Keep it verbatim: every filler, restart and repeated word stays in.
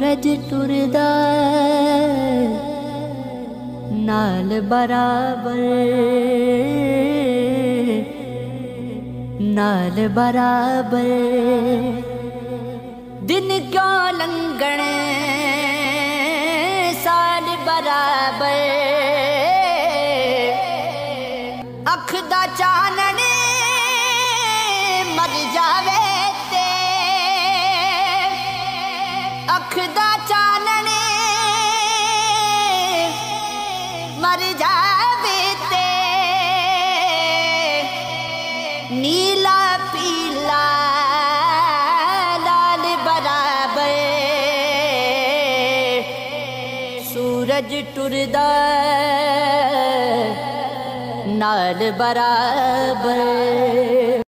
सूरज टुरदा नाल बराबर नाल बराबर। दिन क्यों लंघण साल बराबर। अख दा चानण मर जावे ते अख दा चानण मर जावे ते नीला पीला लाल बराबर। सूरज टुरदा नाल बराबर।